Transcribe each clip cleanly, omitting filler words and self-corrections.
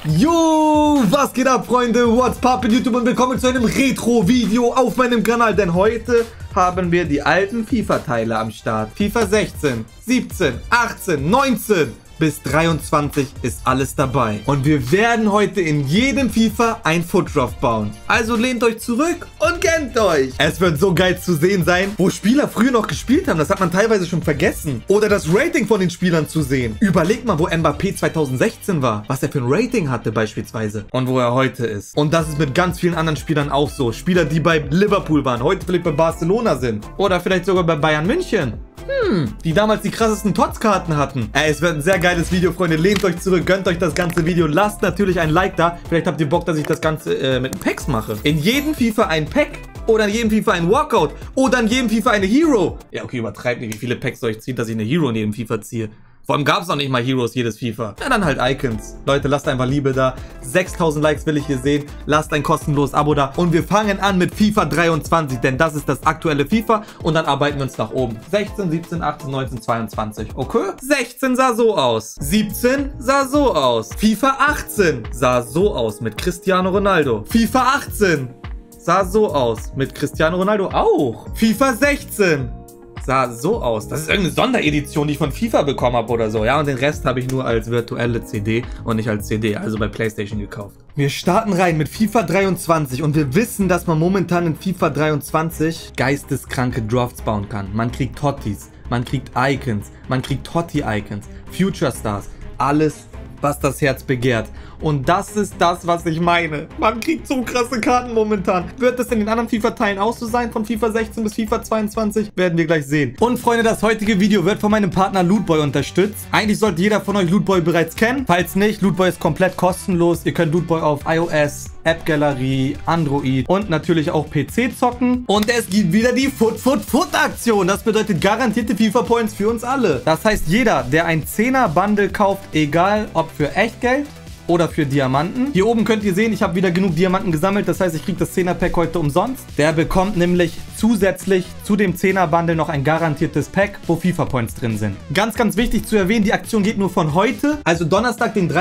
Jo, was geht ab, Freunde? What's poppin' YouTube und willkommen zu einem Retro-Video auf meinem Kanal. Denn heute haben wir die alten FIFA-Teile am Start. FIFA 16, 17, 18, 19 bis 23 ist alles dabei. Und wir werden heute in jedem FIFA ein Footruf bauen. Also lehnt euch zurück und kennt euch. Es wird so geil zu sehen sein, wo Spieler früher noch gespielt haben. Das hat man teilweise schon vergessen. Oder das Rating von den Spielern zu sehen. Überlegt mal, wo Mbappé 2016 war. Was er für ein Rating hatte beispielsweise. Und wo er heute ist. Und das ist mit ganz vielen anderen Spielern auch so. Spieler, die bei Liverpool waren, heute vielleicht bei Barcelona sind. Oder vielleicht sogar bei Bayern München. Die damals die krassesten TOTS-Karten hatten. Es wird ein sehr geiles Video, Freunde. Lehnt euch zurück, gönnt euch das ganze Video. Lasst natürlich ein Like da. Vielleicht habt ihr Bock, dass ich das Ganze mit Packs mache. In jedem FIFA ein Pack. Oder in jedem FIFA ein Walkout. Oder in jedem FIFA eine Hero. Ja, okay, übertreibt nicht, wie viele Packs soll ich ziehen, dass ich eine Hero in jedem FIFA ziehe. Vor allem gab es noch nicht mal Heroes jedes FIFA. Ja, dann halt Icons. Leute, lasst einfach Liebe da. 6000 Likes will ich hier sehen. Lasst ein kostenloses Abo da. Und wir fangen an mit FIFA 23, denn das ist das aktuelle FIFA. Und dann arbeiten wir uns nach oben. 16, 17, 18, 19, 22. Okay? 16 sah so aus. 17 sah so aus. FIFA 18 sah so aus mit Cristiano Ronaldo. FIFA 18 sah so aus mit Cristiano Ronaldo auch. FIFA 16 sah so aus. Das ist irgendeine Sonderedition, die ich von FIFA bekommen habe oder so. Ja, und den Rest habe ich nur als virtuelle CD und nicht als CD, also bei PlayStation gekauft. Wir starten rein mit FIFA 23 und wir wissen, dass man momentan in FIFA 23 geisteskranke Drafts bauen kann. Man kriegt Tottis, man kriegt Icons, man kriegt Totti-Icons, Future Stars, alles, was das Herz begehrt. Und das ist das, was ich meine. Man kriegt so krasse Karten momentan. Wird es in den anderen FIFA-Teilen auch so sein? Von FIFA 16 bis FIFA 22? Werden wir gleich sehen. Und Freunde, das heutige Video wird von meinem Partner Lootboy unterstützt. Eigentlich sollte jeder von euch Lootboy bereits kennen. Falls nicht, Lootboy ist komplett kostenlos. Ihr könnt Lootboy auf iOS, App-Galerie, Android und natürlich auch PC zocken. Und es gibt wieder die Foot-Aktion. Das bedeutet garantierte FIFA-Points für uns alle. Das heißt, jeder, der ein 10er-Bundle kauft, egal ob für Echtgeld oder für Diamanten. Hier oben könnt ihr sehen, ich habe wieder genug Diamanten gesammelt. Das heißt, ich kriege das 10er-Pack heute umsonst. Der bekommt nämlich zusätzlich zu dem 10er-Bundle noch ein garantiertes Pack, wo FIFA-Points drin sind. Ganz, ganz wichtig zu erwähnen, die Aktion geht nur von heute, also Donnerstag, den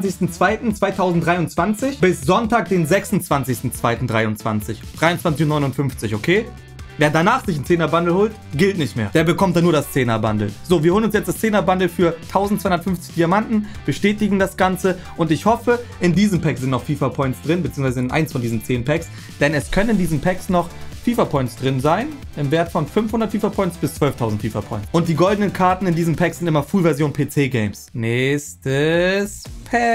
23.02.2023 bis Sonntag, den 26.02.2023. 23:59 Uhr, okay? Wer danach sich ein 10er-Bundle holt, gilt nicht mehr. Der bekommt dann nur das 10er-Bundle. So, wir holen uns jetzt das 10er-Bundle für 1250 Diamanten, bestätigen das Ganze und ich hoffe, in diesem Pack sind noch FIFA-Points drin, beziehungsweise in eins von diesen 10 Packs, denn es können in diesen Packs noch FIFA-Points drin sein, im Wert von 500 FIFA-Points bis 12.000 FIFA-Points. Und die goldenen Karten in diesem Pack sind immer Full-Version PC-Games. Nächstes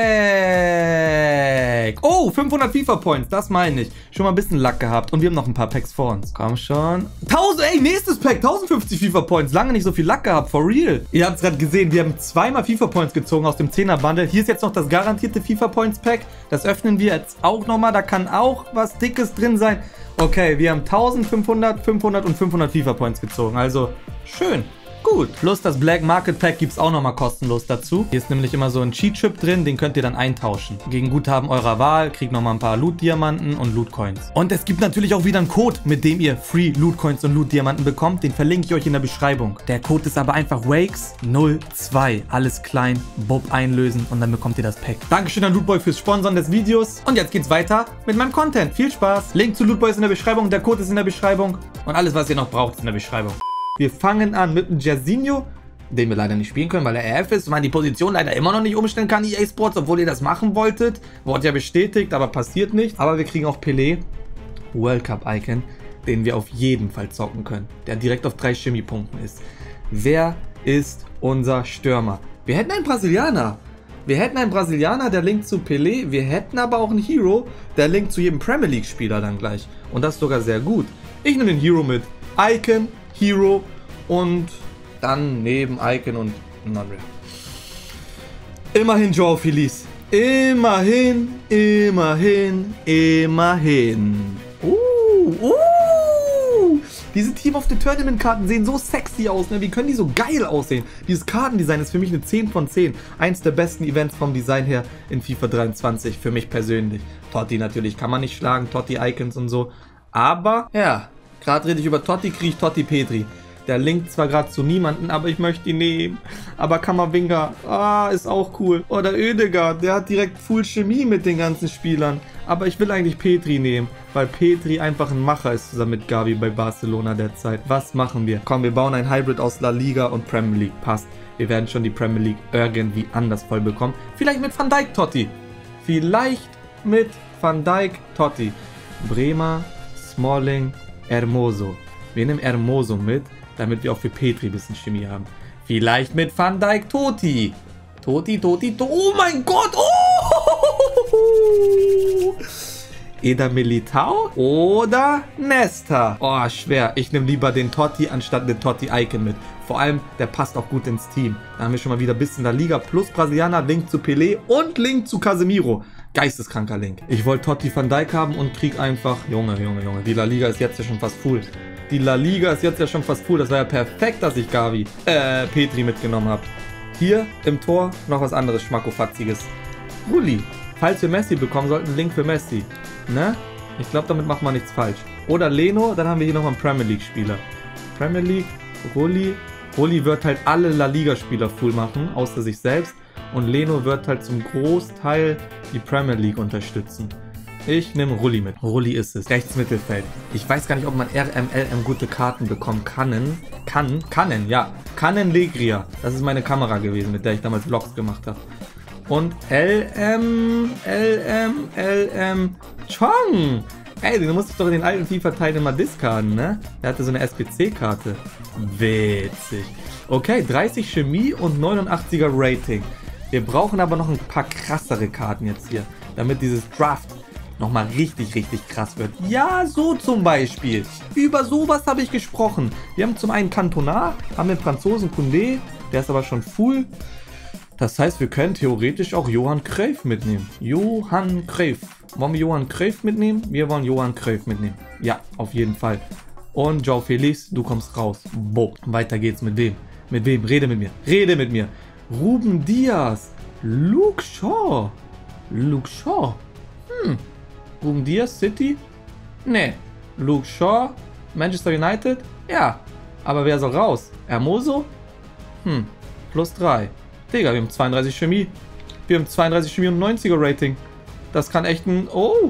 Pack. Oh, 500 FIFA-Points, das meine ich. Schon mal ein bisschen Luck gehabt. Und wir haben noch ein paar Packs vor uns. Komm schon. 1000, ey, nächstes Pack, 1050 FIFA-Points. Lange nicht so viel Luck gehabt, for real. Ihr habt es gerade gesehen, wir haben zweimal FIFA-Points gezogen aus dem 10er-Bundle. Hier ist jetzt noch das garantierte FIFA-Points-Pack. Das öffnen wir jetzt auch nochmal. Da kann auch was Dickes drin sein. Okay, wir haben 1500, 500 und 500 FIFA-Points gezogen. Also, schön. Gut. Plus das Black Market Pack gibt es auch nochmal kostenlos dazu. Hier ist nämlich immer so ein Cheat-Chip drin, den könnt ihr dann eintauschen. Gegen Guthaben eurer Wahl, kriegt nochmal ein paar Loot-Diamanten und Loot-Coins. Und es gibt natürlich auch wieder einen Code, mit dem ihr Free Loot-Coins und Loot-Diamanten bekommt. Den verlinke ich euch in der Beschreibung. Der Code ist aber einfach Wakes02. Alles klein, Bob einlösen und dann bekommt ihr das Pack. Dankeschön an Lootboy fürs Sponsoren des Videos. Und jetzt geht's weiter mit meinem Content. Viel Spaß. Link zu Lootboy ist in der Beschreibung, der Code ist in der Beschreibung und alles, was ihr noch braucht, ist in der Beschreibung. Wir fangen an mit einem Jairzinho, den wir leider nicht spielen können, weil er RF ist und man die Position leider immer noch nicht umstellen kann, EA Sports, obwohl ihr das machen wolltet. Wurde ja bestätigt, aber passiert nicht. Aber wir kriegen auch Pelé, World Cup Icon, den wir auf jeden Fall zocken können, der direkt auf 3 Chemie-Punkten ist. Wer ist unser Stürmer? Wir hätten einen Brasilianer. Wir hätten einen Brasilianer, der Link zu Pelé. Wir hätten aber auch einen Hero, der Link zu jedem Premier League-Spieler dann gleich. Und das sogar sehr gut. Ich nehme den Hero mit. Icon, Hero und dann neben Icon und Non-Rare. Immerhin Joao Feliz. Immerhin, immerhin, immerhin. Diese Team of the Tournament Karten sehen so sexy aus, ne? Wie können die so geil aussehen? Dieses Kartendesign ist für mich eine 10 von 10. Eins der besten Events vom Design her in FIFA 23, für mich persönlich. Totti natürlich kann man nicht schlagen, Totti Icons und so. Aber, ja, gerade rede ich über Totti, kriege ich Totti Petri. Der linkt zwar gerade zu niemanden, aber ich möchte ihn nehmen. Aber Kamavinga, ist auch cool. Oder Oedegaard, der hat direkt Full Chemie mit den ganzen Spielern. Aber ich will eigentlich Petri nehmen, weil Petri einfach ein Macher ist zusammen mit Gavi bei Barcelona derzeit. Was machen wir? Komm, wir bauen ein Hybrid aus La Liga und Premier League. Passt. Wir werden schon die Premier League irgendwie anders voll bekommen. Vielleicht mit Van Dijk Totti. Vielleicht mit Van Dijk Totti. Bremer, Smalling, Hermoso. Wir nehmen Hermoso mit, damit wir auch für Petri ein bisschen Chemie haben. Vielleicht mit Van Dijk Totti. Totti. Oh mein Gott. Oh! Eder Militao oder Nesta? Oh, schwer. Ich nehme lieber den Totti anstatt den Totti-Icon mit. Vor allem, der passt auch gut ins Team. Da haben wir schon mal wieder ein bisschen La Liga plus Brasilianer, Link zu Pelé und Link zu Casemiro. Geisteskranker Link. Ich wollte Totti Van Dijk haben und krieg einfach... Junge. Die La Liga ist jetzt ja schon fast full. Das war ja perfekt, dass ich Petri mitgenommen habe. Hier im Tor noch was anderes Schmackofatziges. Rulli. Falls wir Messi bekommen sollten, Link für Messi. Ne? Ich glaube, damit macht man nichts falsch. Oder Leno, dann haben wir hier nochmal einen Premier League Spieler. Premier League, Rulli. Rulli wird halt alle La Liga Spieler full machen, außer sich selbst. Und Leno wird halt zum Großteil die Premier League unterstützen. Ich nehme Rulli mit. Rulli ist es. Rechtsmittelfeld. Ich weiß gar nicht, ob man RMLM gute Karten bekommen kann. Ja. Canen Legria. Das ist meine Kamera gewesen, mit der ich damals Vlogs gemacht habe. Und LM Chong. Ey, du musst doch in den alten FIFA-Teilen mal discarden, ne? Der hatte so eine SPC-Karte. Witzig. Okay, 30 Chemie und 89er Rating. Wir brauchen aber noch ein paar krassere Karten jetzt hier, damit dieses Draft nochmal richtig krass wird. Ja, so zum Beispiel. Über sowas habe ich gesprochen. Wir haben zum einen Cantona, haben den Franzosen Koundé, der ist aber schon full. Das heißt, wir können theoretisch auch Johan Cruyff mitnehmen. Johan Cruyff. Wollen wir Johan Cruyff mitnehmen? Wir wollen Johan Cruyff mitnehmen. Ja, auf jeden Fall. Und João Felix, du kommst raus. Boah, weiter geht's mit wem? Mit wem? Rede mit mir. Ruben Dias. Luke Shaw. Ruben Dias, City? Nee. Luke Shaw, Manchester United? Ja. Aber wer soll raus? Hermoso? Plus 3. Digga, wir haben 32 Chemie. Wir haben 32 Chemie und 90er Rating. Das kann echt ein... Oh.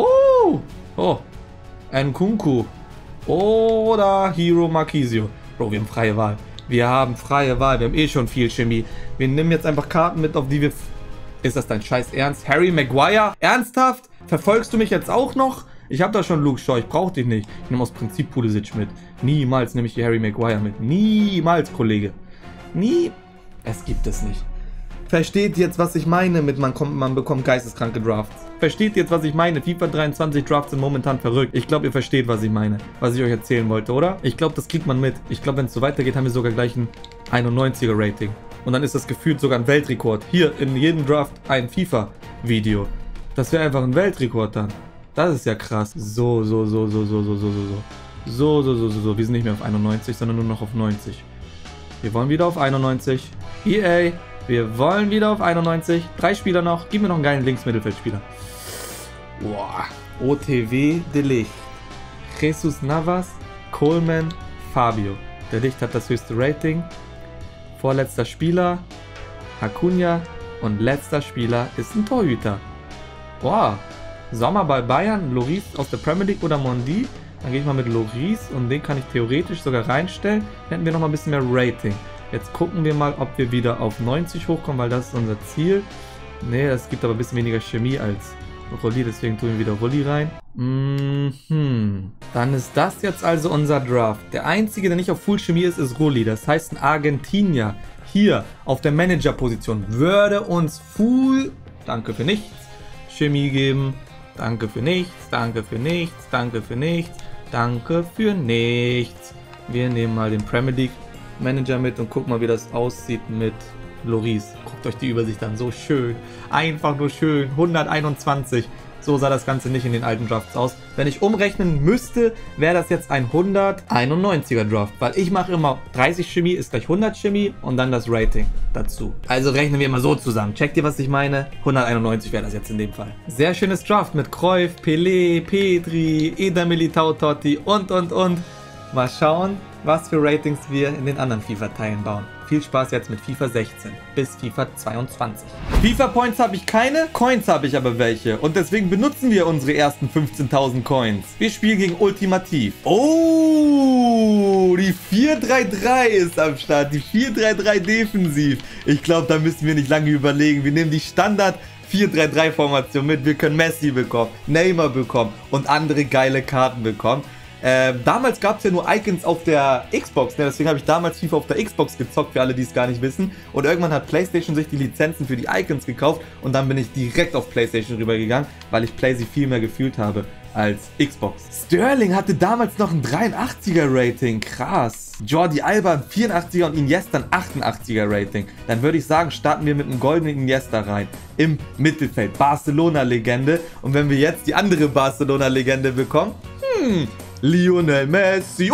Nkunku. Oder Hiro Marquisio. Bro, wir haben freie Wahl. Wir haben eh schon viel Chemie. Wir nehmen jetzt einfach Karten mit, auf die wir... Ist das dein scheiß Ernst? Harry Maguire? Ernsthaft? Verfolgst du mich jetzt auch noch? Ich habe da schon Luke Shaw, ich brauche dich nicht. Ich nehme aus Prinzip Pulisic mit. Niemals nehme ich die Harry Maguire mit. Niemals, Kollege. Es gibt es nicht. Versteht jetzt, was ich meine mit man bekommt geisteskranke Drafts. Versteht jetzt, was ich meine. FIFA 23 Drafts sind momentan verrückt. Ich glaube, ihr versteht, was ich meine. Was ich euch erzählen wollte, oder? Ich glaube, das kriegt man mit. Ich glaube, wenn es so weitergeht, haben wir sogar gleich ein 91er Rating. Und dann ist das gefühlt sogar ein Weltrekord. Hier in jedem Draft ein FIFA-Video. Das wäre einfach ein Weltrekord dann. Das ist ja krass. So. Wir sind nicht mehr auf 91, sondern nur noch auf 90. Wir wollen wieder auf 91. EA, wir wollen wieder auf 91. 3 Spieler noch. Gib mir noch einen geilen Links-Mittelfeldspieler. Boah. OTW De Ligt. Jesus Navas, Coleman, Fabio. De Ligt hat das höchste Rating. Vorletzter Spieler, Acuna. Und letzter Spieler ist ein Torhüter. Wow. Sommer bei Bayern, Loris aus der Premier League oder Mondi. Dann gehe ich mal mit Loris und den kann ich theoretisch sogar reinstellen. Dann hätten wir noch mal ein bisschen mehr Rating. Jetzt gucken wir mal, ob wir wieder auf 90 hochkommen, weil das ist unser Ziel. Ne, es gibt aber ein bisschen weniger Chemie als Rolli, deswegen tun wir wieder Rolli rein. Dann ist das jetzt also unser Draft. Der einzige, der nicht auf Full Chemie ist, ist Rolli. Das heißt, ein Argentinier hier auf der Manager-Position würde uns Full, danke für nichts, Chemie geben. Danke für nichts, danke für nichts, danke für nichts, danke für nichts. Wir nehmen mal den Premier League Manager mit und gucken mal, wie das aussieht mit Loris. Guckt euch die Übersicht an, so schön. Einfach nur schön. 121. So sah das Ganze nicht in den alten Drafts aus. Wenn ich umrechnen müsste, wäre das jetzt ein 191er Draft. Weil ich mache immer 30 Chemie ist gleich 100 Chemie und dann das Rating dazu. Also rechnen wir immer so zusammen. Checkt ihr, was ich meine? 191 wäre das jetzt in dem Fall. Sehr schönes Draft mit Cruyff, Pelé, Petri, Eder Militao Totti und. Mal schauen, was für Ratings wir in den anderen FIFA-Teilen bauen. Viel Spaß jetzt mit FIFA 16 bis FIFA 22. FIFA-Points habe ich keine, Coins habe ich aber welche. Und deswegen benutzen wir unsere ersten 15.000 Coins. Wir spielen gegen Ultimativ. Oh, die 4-3-3 ist am Start. Die 4-3-3 defensiv. Ich glaube, da müssen wir nicht lange überlegen. Wir nehmen die Standard 4-3-3-Formation mit. Wir können Messi bekommen, Neymar bekommen und andere geile Karten bekommen. Damals gab es ja nur Icons auf der Xbox, ne? Deswegen habe ich damals FIFA auf der Xbox gezockt, für alle, die es gar nicht wissen. Und irgendwann hat PlayStation sich die Lizenzen für die Icons gekauft und dann bin ich direkt auf PlayStation rübergegangen, weil ich PlayStation viel mehr gefühlt habe als Xbox. Sterling hatte damals noch ein 83er Rating, krass. Jordi Alba ein 84er und Iniesta ein 88er Rating. Dann würde ich sagen, starten wir mit einem goldenen Iniesta rein. Im Mittelfeld, Barcelona-Legende. Und wenn wir jetzt die andere Barcelona-Legende bekommen, Lionel Messi.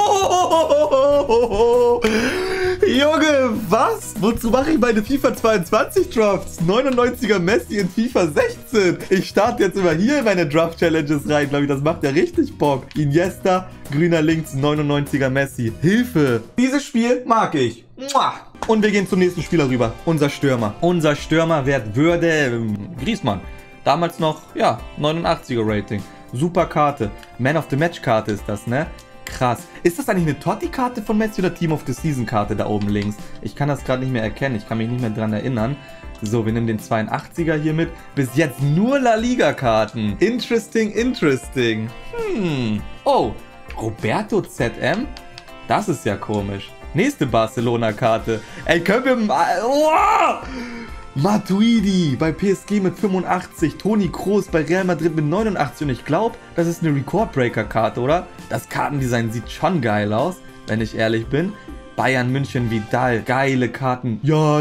Oh! Junge, was? Wozu mache ich meine FIFA 22 Drafts? 99er Messi in FIFA 16. Ich starte jetzt immer hier in meine Draft-Challenges rein, glaube ich. Das macht ja richtig Bock. Iniesta, grüner links, 99er Messi. Hilfe! Dieses Spiel mag ich. Und wir gehen zum nächsten Spieler rüber. Unser Stürmer. Unser Stürmerwert würde Griezmann. Damals noch, ja, 89er Rating. Super Karte. Man of the Match Karte ist das, ne? Krass. Ist das eigentlich eine Totti-Karte von Messi oder Team of the Season Karte da oben links? Ich kann das gerade nicht mehr erkennen. Ich kann mich nicht mehr dran erinnern. So, wir nehmen den 82er hier mit. Bis jetzt nur La Liga Karten. Interesting, interesting. Oh, Roberto ZM? Das ist ja komisch. Nächste Barcelona Karte. Ey, können wir... Oh! Matuidi bei PSG mit 85, Toni Kroos bei Real Madrid mit 89 und ich glaube, das ist eine Record-Breaker-Karte, oder? Das Kartendesign sieht schon geil aus, wenn ich ehrlich bin. Bayern München Vidal, geile Karten. Ja,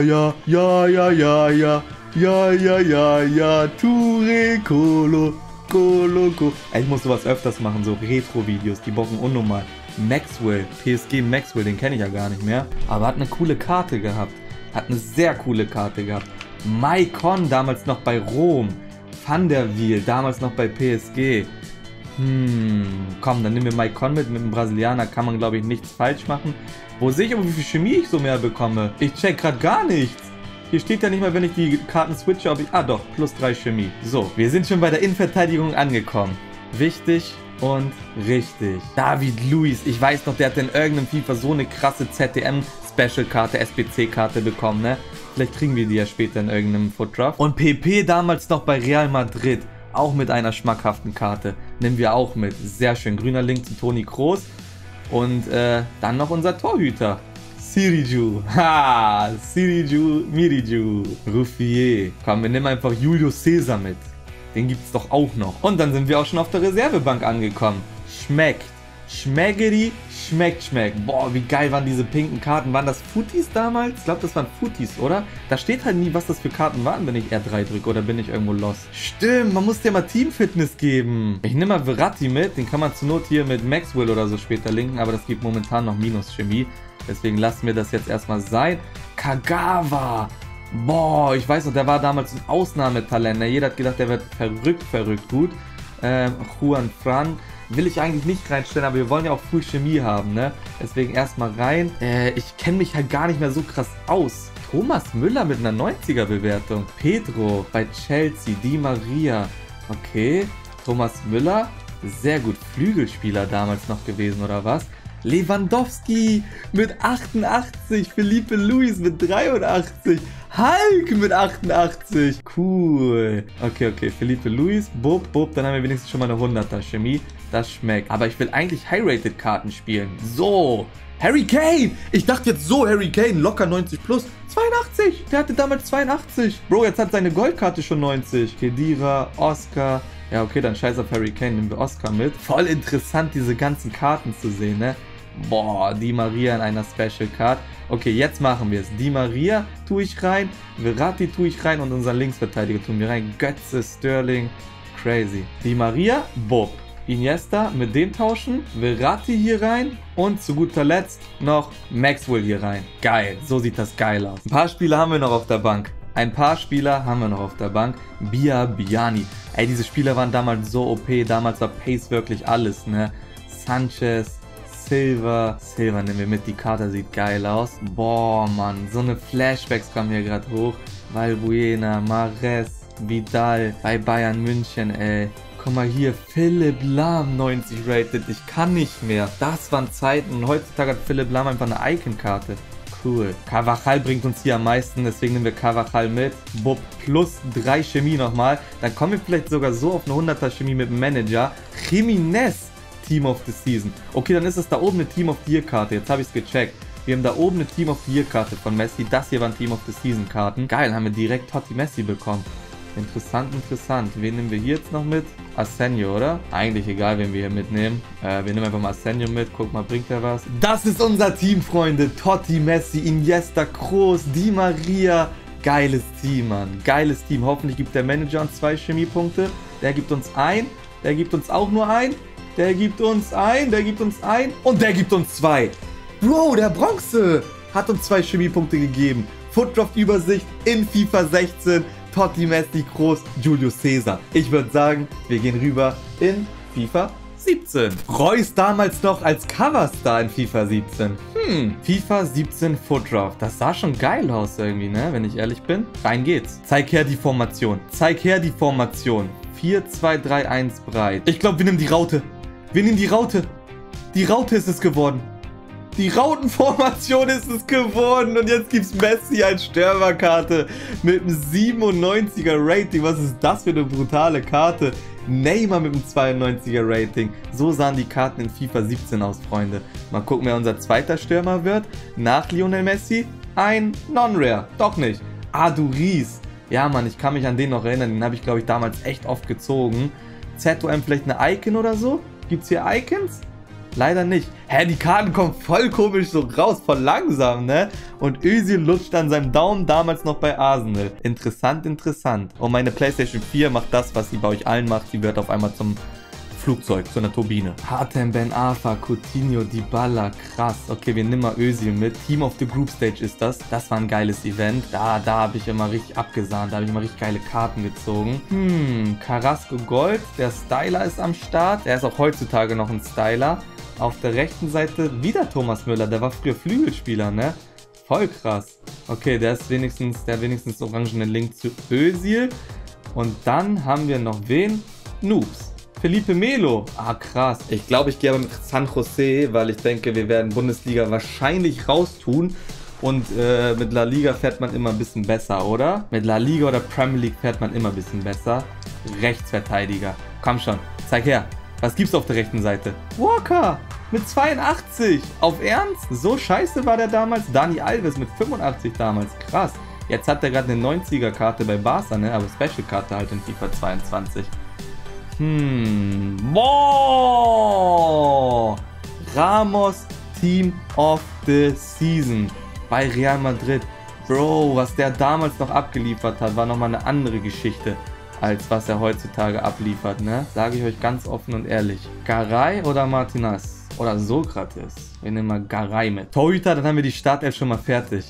Touré, Colo. Ey, ich muss sowas öfters machen, so Retro-Videos, die bocken unnormal. Maxwell, PSG Maxwell, den kenne ich ja gar nicht mehr, aber hat eine coole Karte gehabt. Hat eine sehr coole Karte gehabt. Maicon damals noch bei Rom. Van der Wiel damals noch bei PSG. Komm, dann nehmen wir Maicon mit dem Brasilianer. Kann man, glaube ich, nichts falsch machen. Wo sehe ich aber, wie viel Chemie ich so mehr bekomme? Ich check gerade gar nichts. Hier steht ja nicht mal, wenn ich die Karten switche, ob ich... Ah doch, plus 3 Chemie. So, wir sind schon bei der Innenverteidigung angekommen. Wichtig und richtig. David Luiz, ich weiß noch, der hat in irgendeinem FIFA so eine krasse ZDM-Special-Karte, SBC-Karte bekommen, ne? Vielleicht kriegen wir die ja später in irgendeinem Foot Draft. Und PP damals noch bei Real Madrid, auch mit einer schmackhaften Karte. Nehmen wir auch mit. Sehr schön. Grüner Link zu Toni Kroos. Und dann noch unser Torhüter. Siriju. Ha! Siriju, Miriju. Ruffier. Komm, wir nehmen einfach Julio Cesar mit. Den gibt's doch auch noch. Und dann sind wir auch schon auf der Reservebank angekommen. Schmeckt. Schmeggeri, schmeckt. Boah, wie geil waren diese pinken Karten. Waren das Footies damals? Ich glaube, das waren Footies, oder? Da steht halt nie, was das für Karten waren, wenn ich R3 drücke. Oder bin ich irgendwo lost? Stimmt, man muss dir mal Teamfitness geben. Ich nehme mal Verratti mit. Den kann man zur Not hier mit Maxwell oder so später linken. Aber das gibt momentan noch Minus-Chemie. Deswegen lassen wir das jetzt erstmal sein. Kagawa. Boah, ich weiß noch, der war damals ein Ausnahmetalent. Ne? Jeder hat gedacht, der wird verrückt gut. Juan Fran will ich eigentlich nicht reinstellen, aber wir wollen ja auch Full Chemie haben, ne? Deswegen erstmal rein. Ich kenne mich halt gar nicht mehr so krass aus. Thomas Müller mit einer 90er Bewertung. Pedro bei Chelsea, Di Maria. Okay, Thomas Müller, sehr gut. Flügelspieler damals noch gewesen, oder was? Lewandowski mit 88, Felipe Luis mit 83, Hulk mit 88, cool. Okay, Felipe Luis, Bob, dann haben wir wenigstens schon mal eine 100er Chemie, das schmeckt. Aber ich will eigentlich High-Rated-Karten spielen. So, Harry Kane, ich dachte jetzt so, Harry Kane, locker 90 plus, 82, der hatte damals 82. Bro, jetzt hat seine Goldkarte schon 90. Kedira, Oscar. Ja, okay, dann scheiß auf Harry Kane, nehmen wir Oscar mit. Voll interessant, diese ganzen Karten zu sehen, ne? Boah, Di Maria in einer Special Card. Okay, jetzt machen wir es. Di Maria tue ich rein, Verratti tue ich rein und unseren Linksverteidiger tun wir rein. Götze, Sterling, crazy. Di Maria, Bob. Iniesta mit dem tauschen, Verratti hier rein und zu guter Letzt noch Maxwell hier rein. Geil, so sieht das geil aus. Ein paar Spieler haben wir noch auf der Bank. Biani. Ey, diese Spieler waren damals so OP. Damals war Pace wirklich alles, ne? Sanchez, Silva. Silva nehmen wir mit, die Karte sieht geil aus. Boah, Mann, so eine Flashbacks kommen hier gerade hoch. Valbuena, Mahrez, Vidal bei Bayern München, ey. Guck mal hier, Philipp Lahm 90 rated. Ich kann nicht mehr. Das waren Zeiten und heutzutage hat Philipp Lahm einfach eine Icon-Karte. Cool. Carvajal bringt uns hier am meisten, deswegen nehmen wir Carvajal mit. Bub plus 3 Chemie nochmal. Dann kommen wir vielleicht sogar so auf eine 100er Chemie mit dem Manager. Jimenez, Team of the Season. Okay, dann ist es da oben eine Team of the Year Karte. Jetzt habe ich es gecheckt. Wir haben da oben eine Team of the Year Karte von Messi. Das hier waren Team of the Season Karten. Geil, haben wir direkt Totti Messi bekommen. Interessant, interessant. Wen nehmen wir hier jetzt noch mit? Asenio, oder? Eigentlich egal, wen wir hier mitnehmen. Wir nehmen einfach mal Asenio mit. Guck mal, bringt er was? Das ist unser Team, Freunde. Totti, Messi, Iniesta, Kroos, Di Maria. Geiles Team, Mann. Geiles Team. Hoffentlich gibt der Manager uns 2 Chemiepunkte. Der gibt uns ein. Der gibt uns auch nur ein. Der gibt uns ein. Der gibt uns ein. Und der gibt uns 2. Bro, der Bronze hat uns 2 Chemiepunkte gegeben. Footdraft-Übersicht in FIFA 16. Totti, Messi, Kroos, Julius Caesar. Ich würde sagen, wir gehen rüber in FIFA 17. Reus damals noch als Coverstar in FIFA 17. FIFA 17 Footdraft. Das sah schon geil aus irgendwie, ne? Wenn ich ehrlich bin. Rein geht's. Zeig her die Formation. Zeig her die Formation. 4-2-3-1 breit. Ich glaube, wir nehmen die Raute. Wir nehmen die Raute. Die Raute ist es geworden. Die Rautenformation ist es geworden und jetzt gibt es Messi als Stürmerkarte mit einem 97er Rating. Was ist das für eine brutale Karte? Neymar mit einem 92er Rating. So sahen die Karten in FIFA 17 aus, Freunde. Mal gucken, wer unser zweiter Stürmer wird. Nach Lionel Messi ein Non-Rare. Doch nicht. Aduriz. Ja, Mann, ich kann mich an den noch erinnern. Den habe ich, glaube ich, damals echt oft gezogen. ZOM vielleicht eine Icon oder so? Gibt es hier Icons? Leider nicht. Hä, die Karten kommen voll komisch so raus, voll langsam, ne? Und Özil lutscht an seinem Daumen damals noch bei Arsenal. Interessant, interessant. Und meine PlayStation 4 macht das, was sie bei euch allen macht. Sie wird auf einmal zum Flugzeug, zu einer Turbine. Hatem Ben Arfa, Coutinho, Dybala, krass. Okay, wir nehmen mal Özil mit. Team of the Group Stage ist das. Das war ein geiles Event. Da habe ich immer richtig abgesahnt. Da habe ich immer richtig geile Karten gezogen. Carrasco Gold. Der Styler ist am Start. Der ist auch heutzutage noch ein Styler. Auf der rechten Seite wieder Thomas Müller. Der war früher Flügelspieler, ne? Voll krass. Okay, der hat wenigstens orangenen Link zu Özil. Und dann haben wir noch wen? Noobs. Felipe Melo. Ah, krass. Ich glaube, ich gehe aber mit San Jose, weil ich denke, wir werden Bundesliga wahrscheinlich raustun. Und mit La Liga fährt man immer ein bisschen besser, oder? Mit La Liga oder Premier League fährt man immer ein bisschen besser. Rechtsverteidiger. Komm schon, zeig her. Was gibt's auf der rechten Seite? Walker mit 82. Auf Ernst? So scheiße war der damals? Dani Alves mit 85 damals. Krass. Jetzt hat er gerade eine 90er-Karte bei Barca, ne? Aber Special-Karte halt in FIFA 22. Boah! Ramos Team of the Season bei Real Madrid. Bro, was der damals noch abgeliefert hat, war nochmal eine andere Geschichte, als was er heutzutage abliefert, ne? Sage ich euch ganz offen und ehrlich. Garay oder Martinez? Oder Sokrates? Wir nehmen mal Garay mit. Torhüter, dann haben wir die Startelf schon mal fertig.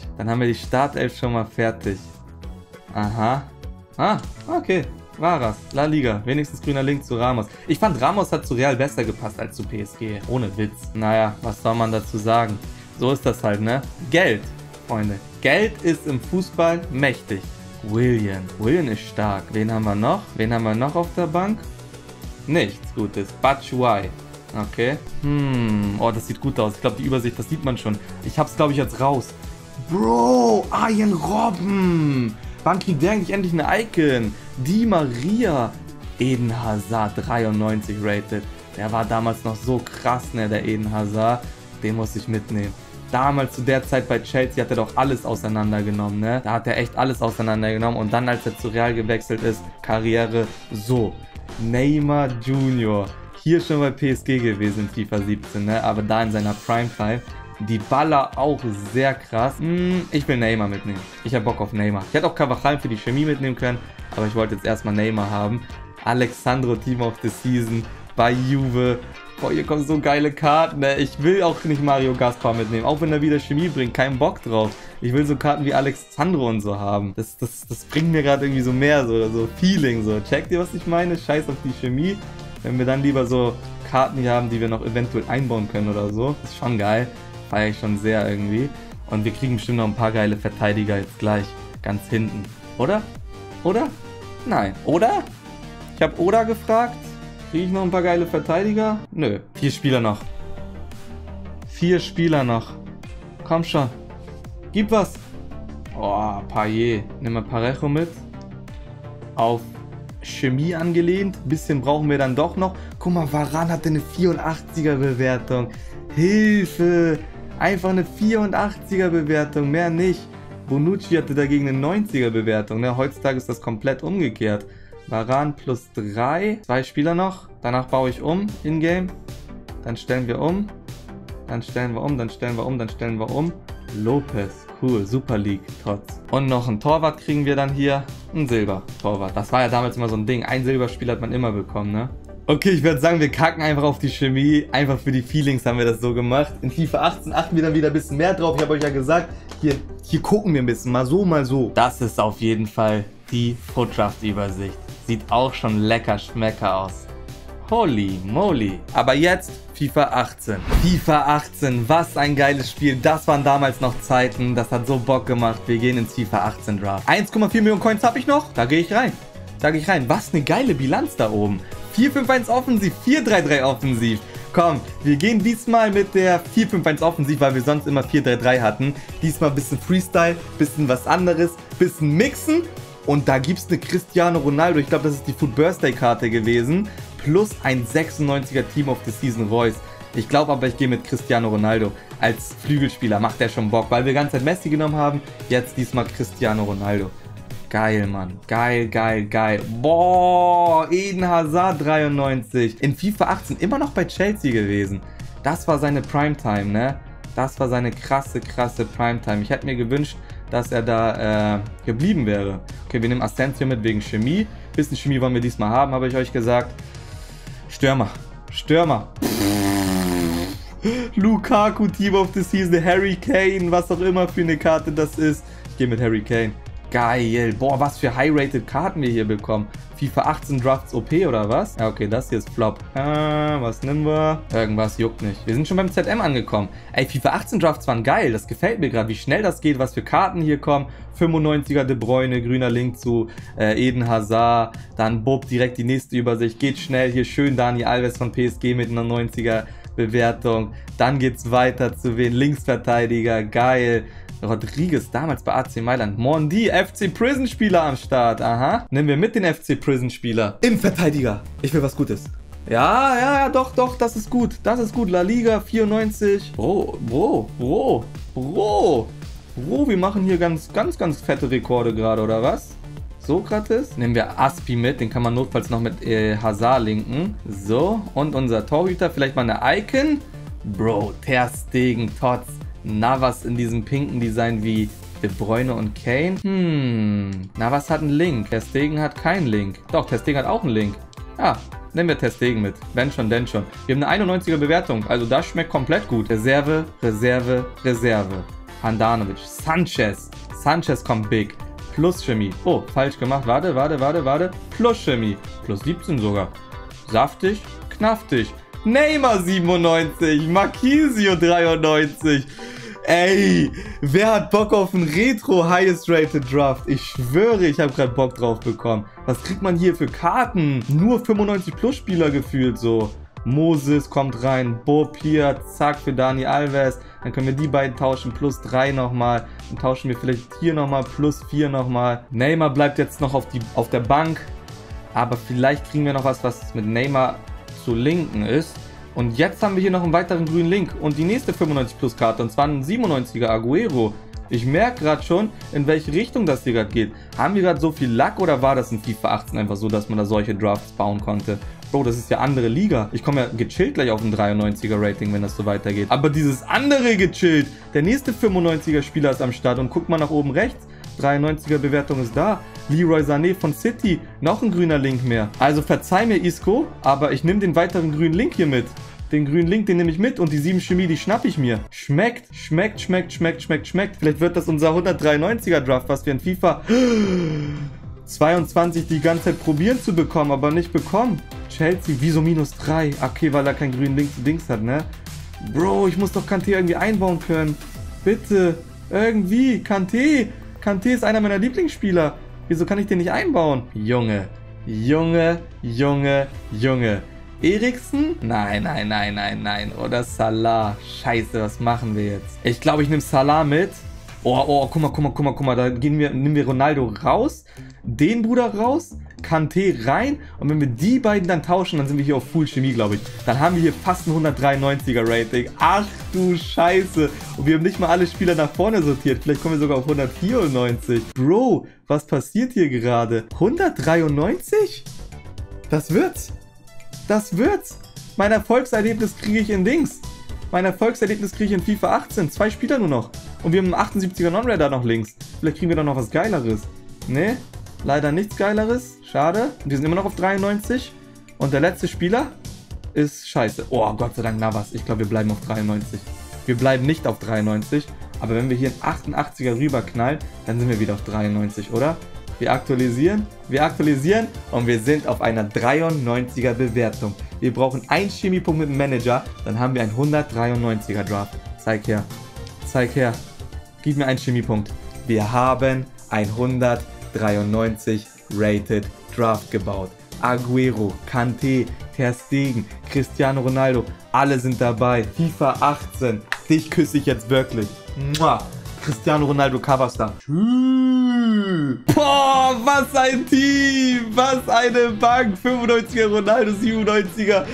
Aha. Ah, okay. War's. La Liga. Wenigstens grüner Link zu Ramos. Ich fand, Ramos hat zu Real besser gepasst als zu PSG. Ohne Witz. Naja, was soll man dazu sagen? So ist das halt, ne? Geld, Freunde. Geld ist im Fußball mächtig. Willian ist stark. Wen haben wir noch? Auf der Bank? Nichts Gutes. Batshuayi. Okay. Oh, das sieht gut aus. Ich glaube, die Übersicht, das sieht man schon. Ich hab's, glaube ich, jetzt raus. Bro, Arjen Robben. Wann kriegt der eigentlich endlich eine Icon? Di Maria. Eden Hazard, 93 rated. Der war damals noch so krass, ne, der Eden Hazard. Den muss ich mitnehmen. Damals zu der Zeit bei Chelsea hat er doch alles auseinandergenommen, ne? Da hat er echt alles auseinandergenommen. Und dann, als er zu Real gewechselt ist, Karriere so. Neymar Junior. Hier schon bei PSG gewesen in FIFA 17, ne? Aber da in seiner Primetime. Dybala auch sehr krass. Ich will Neymar mitnehmen. Ich habe Bock auf Neymar. Ich hätte auch Carvajal für die Chemie mitnehmen können, aber ich wollte jetzt erstmal Neymar haben. Alexandro Team of the Season bei Juve. Boah, hier kommen so geile Karten, ne? Ich will auch nicht Mario Gaspar mitnehmen, auch wenn er wieder Chemie bringt, keinen Bock drauf. Ich will so Karten wie Alexandro und so haben. Das bringt mir gerade irgendwie so mehr, so Feeling, so. Checkt ihr, was ich meine? Scheiß auf die Chemie. Wenn wir dann lieber so Karten hier haben, die wir noch eventuell einbauen können oder so. Das ist schon geil. Feiere ich schon sehr irgendwie. Und wir kriegen bestimmt noch ein paar geile Verteidiger jetzt gleich. Ganz hinten. Oder? Oder? Nein. Oder? Ich habe Oder gefragt. Kriege ich noch ein paar geile Verteidiger? Nö. 4 Spieler noch. 4 Spieler noch. Komm schon. Gib was. Oh, Payet. Nimm mal Parejo mit. Auf Chemie angelehnt. Ein bisschen brauchen wir dann doch noch. Guck mal, Varane hatte eine 84er Bewertung. Hilfe. Einfach eine 84er Bewertung. Mehr nicht. Bonucci hatte dagegen eine 90er Bewertung. Ne? Heutzutage ist das komplett umgekehrt. Varane plus 3. 2 Spieler noch. Danach baue ich um. In-game. Dann stellen wir um. Dann stellen wir um. Dann stellen wir um. Dann stellen wir um. Lopez. Cool. Super League. Trotz. Und noch ein Torwart kriegen wir dann hier. Ein Silber-Torwart. Das war ja damals immer so ein Ding. Ein Silberspiel hat man immer bekommen, ne? Okay, ich würde sagen, wir kacken einfach auf die Chemie. Einfach für die Feelings haben wir das so gemacht. In FIFA 18 achten wir dann wieder ein bisschen mehr drauf. Ich habe euch ja gesagt, hier gucken wir ein bisschen. Mal so, mal so. Das ist auf jeden Fall die FUT-Draft-Übersicht. Sieht auch schon lecker schmecker aus. Holy moly. Aber jetzt FIFA 18. FIFA 18, was ein geiles Spiel. Das waren damals noch Zeiten. Das hat so Bock gemacht. Wir gehen ins FIFA 18 Draft. 1,4 Millionen Coins habe ich noch. Da gehe ich rein. Da gehe ich rein. Was eine geile Bilanz da oben. 4-5-1 offensiv, 4-3-3 offensiv. Komm, wir gehen diesmal mit der 4-5-1 offensiv, weil wir sonst immer 4-3-3 hatten. Diesmal ein bisschen Freestyle, bisschen was anderes, bisschen mixen. Und da gibt es eine Cristiano Ronaldo. Ich glaube, das ist die Food Birthday Karte gewesen. Plus ein 96er Team of the Season Royce. Ich glaube aber, ich gehe mit Cristiano Ronaldo als Flügelspieler. Macht der schon Bock, weil wir die ganze Zeit Messi genommen haben. Jetzt diesmal Cristiano Ronaldo. Geil, Mann. Geil, geil, geil. Boah, Eden Hazard 93. In FIFA 18 immer noch bei Chelsea gewesen. Das war seine Primetime, ne? Das war seine krasse Primetime. Ich hätte mir gewünscht, dass er da geblieben wäre. Okay, wir nehmen Asensio mit wegen Chemie. Bisschen Chemie wollen wir diesmal haben, habe ich euch gesagt. Stürmer. Stürmer. Lukaku, Team of the Season, Harry Kane, was auch immer für eine Karte das ist. Ich gehe mit Harry Kane. Geil. Boah, was für high-rated Karten wir hier bekommen. FIFA 18 Drafts OP oder was? Ja, okay, das hier ist Flop. Was nehmen wir? Irgendwas juckt nicht. Wir sind schon beim ZM angekommen. Ey, FIFA 18 Drafts waren geil. Das gefällt mir gerade, wie schnell das geht, was für Karten hier kommen. 95er De Bruyne, grüner Link zu Eden Hazard. Dann Bob, direkt die nächste Übersicht. Geht schnell. Hier schön Dani Alves von PSG mit einer 90er Bewertung. Dann geht's weiter zu wen? Linksverteidiger. Geil. Rodriguez, damals bei AC Mailand. Mondi, FC Prison Spieler am Start. Aha. Nehmen wir mit den FC Prison Spieler. Innenverteidiger. Ich will was Gutes. Ja, doch, das ist gut. Das ist gut. La Liga 94. Bro, wir machen hier ganz fette Rekorde gerade, oder was? Sokrates. Nehmen wir Aspi mit. Den kann man notfalls noch mit Hazard linken. So. Und unser Torhüter. Vielleicht mal eine Icon. Bro, Ter Stegen, Tots. Navas in diesem pinken Design wie De Bruyne und Kane. Navas hat einen Link. Ter Stegen hat keinen Link. Doch, Ter Stegen hat auch einen Link. Ja, nehmen wir Ter Stegen mit. Wenn schon, denn schon. Wir haben eine 91er Bewertung. Also das schmeckt komplett gut. Reserve. Handanovic. Sanchez kommt big. Plus Chemie. Oh, falsch gemacht. Warte. Plus Chemie. Plus 17 sogar. Saftig, knaftig. Neymar 97. Marquisio 93. Ey, wer hat Bock auf einen Retro Highest Rated Draft? Ich schwöre, ich habe gerade Bock drauf bekommen. Was kriegt man hier für Karten? Nur 95 Plus Spieler gefühlt so. Moses kommt rein, Bob hier, zack für Dani Alves. Dann können wir die beiden tauschen, plus 3 nochmal. Dann tauschen wir vielleicht hier nochmal, plus 4 nochmal. Neymar bleibt jetzt noch auf der Bank. Aber vielleicht kriegen wir noch was mit Neymar zu linken ist. Und jetzt haben wir hier noch einen weiteren grünen Link und die nächste 95 Plus Karte, und zwar ein 97er Aguero. Ich merke gerade schon, in welche Richtung das hier gerade geht. Haben wir gerade so viel Luck oder war das in FIFA 18 einfach so, dass man da solche Drafts bauen konnte? Bro, das ist ja andere Liga. Ich komme ja gechillt gleich auf ein 93er Rating, wenn das so weitergeht. Aber dieses andere gechillt, der nächste 95er Spieler ist am Start und guck mal nach oben rechts. 93er Bewertung ist da. Leroy Sané von City. Noch ein grüner Link mehr. Also verzeih mir Isco, aber ich nehme den weiteren grünen Link hier mit. Den grünen Link, den nehme ich mit und die 7 Chemie, die schnapp ich mir. Schmeckt. Vielleicht wird das unser 193er Draft, was wir in FIFA... 22 die ganze Zeit probieren zu bekommen, aber nicht bekommen. Chelsea, wieso -3? Okay, weil er keinen grünen Dings hat, ne? Bro, ich muss doch Kanté irgendwie einbauen können. Bitte, irgendwie, Kanté. Kanté ist einer meiner Lieblingsspieler. Wieso kann ich den nicht einbauen? Junge, Junge, Junge, Junge. Eriksen? Nein, nein, nein, nein, nein. Oder Salah. Scheiße, was machen wir jetzt? Ich glaube, ich nehme Salah mit. Oh, guck mal. Da nehmen wir Ronaldo raus, den Bruder raus, Kanté rein. Und wenn wir die beiden dann tauschen, dann sind wir hier auf Full Chemie, glaube ich. Dann haben wir hier fast ein 193er Rating. Ach du Scheiße. Und wir haben nicht mal alle Spieler nach vorne sortiert. Vielleicht kommen wir sogar auf 194. Bro, was passiert hier gerade? 193? Das wird's. Das wird's. Mein Erfolgserlebnis kriege ich in Dings. Mein Erfolgserlebnis kriege ich in FIFA 18. 2 Spieler nur noch. Und wir haben einen 78er Non-Red noch links. Vielleicht kriegen wir doch noch was Geileres. Ne? Leider nichts Geileres. Schade. Wir sind immer noch auf 93. Und der letzte Spieler ist scheiße. Oh, Gott sei Dank Navas. Ich glaube, wir bleiben auf 93. Wir bleiben nicht auf 93. Aber wenn wir hier einen 88er rüberknallen, dann sind wir wieder auf 93, oder? Wir aktualisieren und wir sind auf einer 93er Bewertung. Wir brauchen einen Chemiepunkt mit dem Manager, dann haben wir einen 193er Draft. Zeig her. Zeig her. Gib mir einen Chemiepunkt. Wir haben ein 193 Rated Draft gebaut. Aguero, Kanté, Ter Stegen, Cristiano Ronaldo, alle sind dabei. FIFA 18. Dich küsse ich jetzt wirklich. Mua. Cristiano Ronaldo Coverstar. Boah, was ein Team! Was eine Bank! 95er Ronaldo, 97er,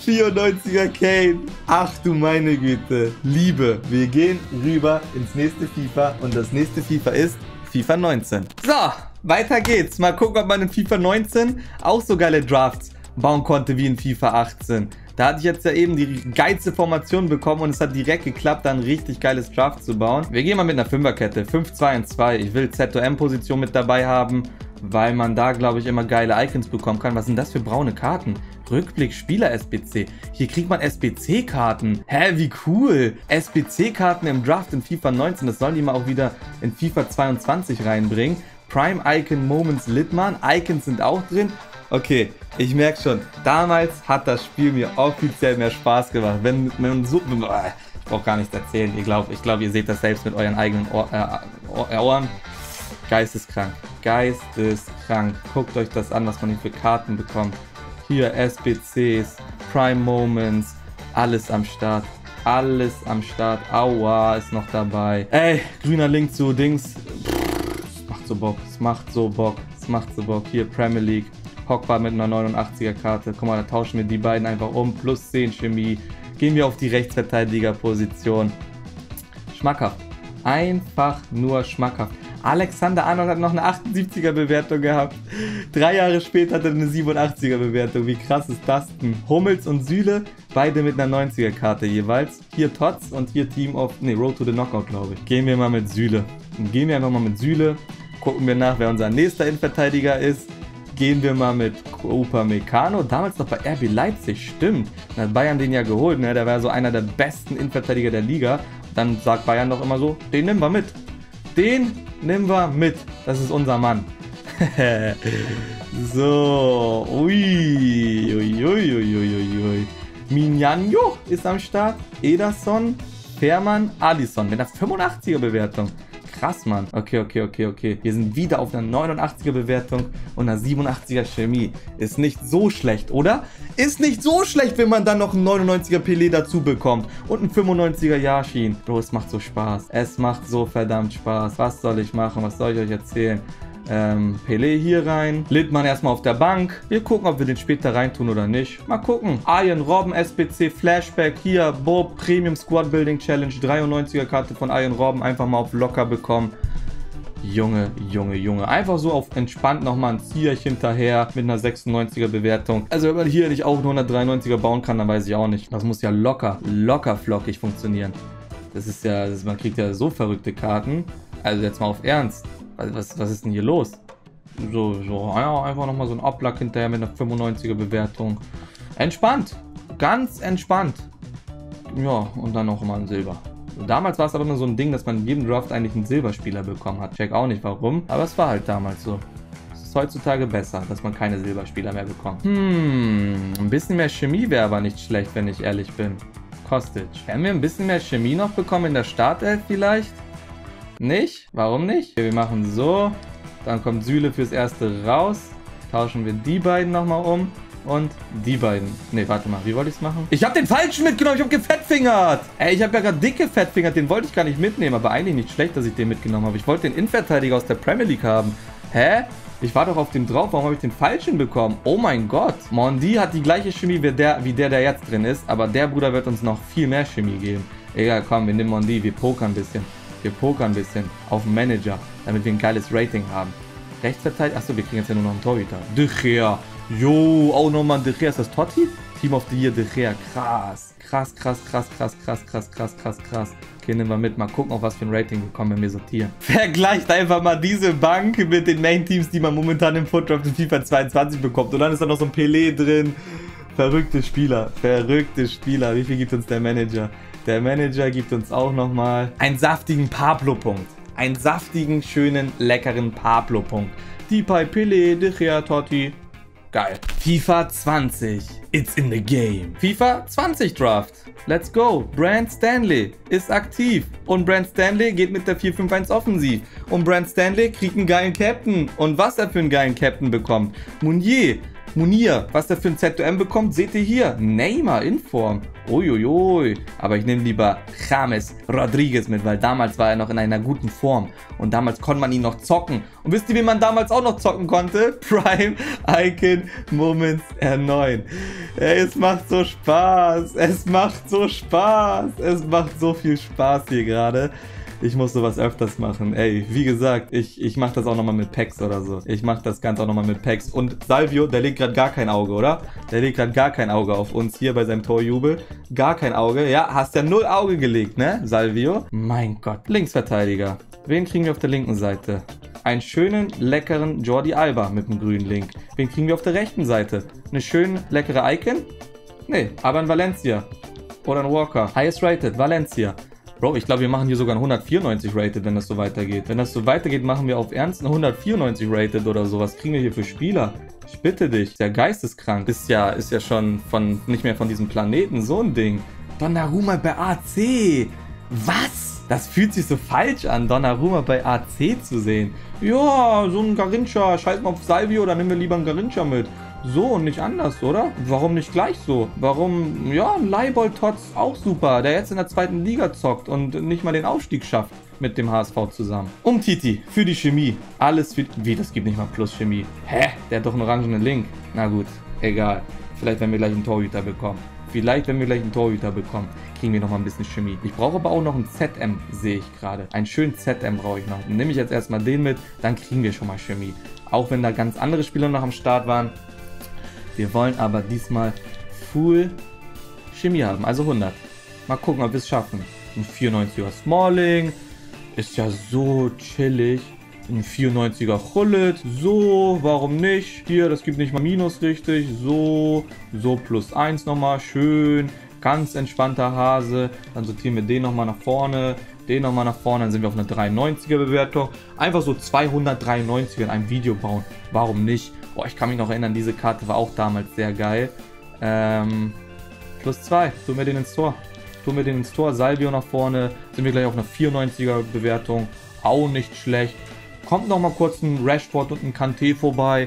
94er Kane. Ach du meine Güte. Liebe, wir gehen rüber ins nächste FIFA und das nächste FIFA ist FIFA 19. So, weiter geht's. Mal gucken, ob man in FIFA 19 auch so geile Drafts bauen konnte wie in FIFA 18. Da hatte ich jetzt ja eben die geilste Formation bekommen und es hat direkt geklappt, da ein richtig geiles Draft zu bauen. Wir gehen mal mit einer Fünferkette. 5-2-1-2. Ich will ZOM-Position mit dabei haben, weil man da, glaube ich, immer geile Icons bekommen kann. Was sind das für braune Karten? Rückblick Spieler SBC. Hier kriegt man SBC-Karten. Hä, wie cool. SBC-Karten im Draft in FIFA 19. Das sollen die mal auch wieder in FIFA 22 reinbringen. Prime Icon Moments Littmann. Icons sind auch drin. Okay, ich merke schon, damals hat das Spiel mir offiziell mehr Spaß gemacht. Wenn man so... Ich brauche gar nichts erzählen. Ich glaube, ihr seht das selbst mit euren eigenen Ohren. Geisteskrank. Geisteskrank. Guckt euch das an, was man hier für Karten bekommt. Hier SBCs, Prime Moments, alles am Start. Alles am Start. Aua, ist noch dabei. Ey, grüner Link zu Dings. Es macht so Bock. Es macht so Bock. Es macht so Bock. Hier Premier League. Pogba mit einer 89er Karte. Guck mal, da tauschen wir die beiden einfach um. Plus 10 Chemie. Gehen wir auf die Rechtsverteidigerposition. Schmackhaft. Einfach nur schmackhaft. Alexander Arnold hat noch eine 78er Bewertung gehabt. 3 Jahre später hat er eine 87er Bewertung. Wie krass ist das denn? Hummels und Süle, beide mit einer 90er Karte jeweils. Hier Tots und hier Team of... Ne, Road to the Knockout, glaube ich. Gehen wir mal mit Süle. Gehen wir einfach mal mit Süle. Gucken wir nach, wer unser nächster Innenverteidiger ist. Gehen wir mal mit Upamecano. Damals noch bei RB Leipzig, stimmt. Dann hat Bayern den ja geholt, ne? Der war so einer der besten Innenverteidiger der Liga. Dann sagt Bayern doch immer so, den nehmen wir mit. Den nehmen wir mit. Das ist unser Mann. So. Ui. Minyanjo ist am Start. Ederson, Fährmann, Alisson mit einer 85er Bewertung. Krass, Mann. Okay. Wir sind wieder auf einer 89er Bewertung und einer 87er Chemie. Ist nicht so schlecht, oder? Ist nicht so schlecht, wenn man dann noch einen 99er Pelé dazu bekommt und einen 95er Yashin. Bro, es macht so Spaß. Es macht so verdammt Spaß. Was soll ich machen? Was soll ich euch erzählen? Pelé hier rein. Littmann erstmal auf der Bank. Wir gucken, ob wir den später reintun oder nicht. Mal gucken. Arjen Robben, SBC, Flashback. Hier, Bob, Premium Squad Building Challenge. 93er Karte von Arjen Robben. Einfach mal auf locker bekommen. Junge. Einfach so auf entspannt nochmal ein Ziyech hinterher mit einer 96er Bewertung. Also wenn man hier nicht auch eine 193er bauen kann, dann weiß ich auch nicht. Das muss ja locker flockig funktionieren. Das ist ja, man kriegt ja so verrückte Karten. Also jetzt mal auf Ernst. Was ist denn hier los? So, ja, einfach nochmal so ein Oblack hinterher mit einer 95er Bewertung. Entspannt. Ganz entspannt. Ja, und dann noch mal ein Silber. Damals war es aber immer so ein Ding, dass man in jedem Draft eigentlich einen Silberspieler bekommen hat. Check auch nicht warum, aber es war halt damals so. Ist heutzutage besser, dass man keine Silberspieler mehr bekommt. Ein bisschen mehr Chemie wäre aber nicht schlecht, wenn ich ehrlich bin. Kostic. Werden wir ein bisschen mehr Chemie noch bekommen in der Startelf vielleicht? Nicht? Warum nicht? Wir machen so. Dann kommt Süle fürs Erste raus. Tauschen wir die beiden nochmal um. Und die beiden. Ne, warte mal. Wie wollte ich es machen? Ich habe den falschen mitgenommen. Ich habe gefettfingert. Ey, ich habe ja gerade dick gefettfingert. Den wollte ich gar nicht mitnehmen. Aber eigentlich nicht schlecht, dass ich den mitgenommen habe. Ich wollte den Innenverteidiger aus der Premier League haben. Hä? Ich war doch auf dem drauf. Warum habe ich den falschen bekommen? Oh mein Gott. Mondi hat die gleiche Chemie wie der jetzt drin ist. Aber der Bruder wird uns noch viel mehr Chemie geben. Egal, komm, wir nehmen Mondi. Wir pokern ein bisschen. Wir pokern ein bisschen auf den Manager, damit wir ein geiles Rating haben. Rechtsverteidiger. Achso, wir kriegen jetzt ja nur noch einen Torhüter. De Gea. Jo, auch nochmal De Gea. Ist das Totti? Team of the Year De Gea. Krass. Krass. Okay, nehmen wir mit. Mal gucken, auf was für ein Rating wir kommen, wenn wir sortieren. Vergleicht einfach mal diese Bank mit den Main-Teams, die man momentan im Footdraft in FIFA 22 bekommt. Und dann ist da noch so ein Pelé drin. Verrückte Spieler. Wie viel gibt uns der Manager? Der Manager gibt uns auch nochmal einen saftigen Pablo-Punkt. Einen saftigen, schönen, leckeren Pablo-Punkt. Depay, Pelé, De Gea, Totti. Geil. FIFA 20. It's in the game. FIFA 20 Draft. Let's go. Brand Stanley ist aktiv. Und Brand Stanley geht mit der 4-5-1 offensiv. Und Brand Stanley kriegt einen geilen Captain. Und was er für einen geilen Captain bekommt. Munir, was er für ein ZOM bekommt, seht ihr hier. Neymar in Form. Uiuiui. Aber ich nehme lieber James Rodriguez mit, weil damals war er noch in einer guten Form. Und damals konnte man ihn noch zocken. Und wisst ihr, wie man damals auch noch zocken konnte? Prime Icon Moments R9. Ey, es macht so Spaß. Es macht so viel Spaß hier gerade. Ich muss sowas öfters machen. Ey, wie gesagt, ich mache das auch nochmal mit Packs oder so. Ich mache das Ganze auch nochmal mit Packs. Und Salvio, der legt gerade gar kein Auge, oder? Der legt gerade gar kein Auge auf uns hier bei seinem Torjubel. Gar kein Auge. Ja, hast ja 0 Auge gelegt, ne, Salvio? Mein Gott. Linksverteidiger. Wen kriegen wir auf der linken Seite? Einen schönen, leckeren Jordi Alba mit dem grünen Link. Wen kriegen wir auf der rechten Seite? Eine schöne, leckere Icon? Nee, aber ein Valencia. Oder ein Walker. Highest rated, Valencia. Bro, ich glaube, wir machen hier sogar ein 194 rated, wenn das so weitergeht. Wenn das so weitergeht, machen wir auf Ernst ein 194 rated oder so. Was kriegen wir hier für Spieler? Ich bitte dich. Ist ja geisteskrank. Ist ja schon nicht mehr von diesem Planeten. So ein Ding. Donnarumma bei AC. Was? Das fühlt sich so falsch an, Donnarumma bei AC zu sehen. Ja, so ein Garrincha. Scheiß mal auf Salvio, dann nehmen wir lieber einen Garrincha mit. So und nicht anders, oder? Warum nicht gleich so? Warum, ja, ein Leibold-Tots auch super, der jetzt in der 2. Liga zockt und nicht mal den Aufstieg schafft mit dem HSV zusammen. Titi, für die Chemie. Alles für... Wie, das gibt nicht mal plus Chemie. Hä? Der hat doch einen orangenen Link. Na gut, egal. Vielleicht, wenn wir gleich einen Torhüter bekommen. Kriegen wir noch mal ein bisschen Chemie. Ich brauche aber auch noch einen ZM, sehe ich gerade. Einen schönen ZM brauche ich noch. Dann nehme ich jetzt erstmal den mit, dann kriegen wir schon mal Chemie. Auch wenn da ganz andere Spieler noch am Start waren. Wir wollen aber diesmal Full Chemie haben, also 100. Mal gucken, ob wir es schaffen. Ein 94er Smalling, ist ja so chillig. Ein 94er Hullet, so, warum nicht? Hier, das gibt nicht mal Minus richtig. So +1 nochmal, schön. Ganz entspannter Hase. Dann sortieren wir den nochmal nach vorne. Den nochmal nach vorne, dann sind wir auf einer 93er Bewertung. Einfach so 293er in einem Video bauen. Warum nicht? Boah, ich kann mich noch erinnern, diese Karte war auch damals sehr geil. +2, tun wir den ins Tor. Salvio nach vorne, sind wir gleich auf einer 94er Bewertung. Auch nicht schlecht. Kommt noch mal kurz ein Rashford und ein Kanté vorbei.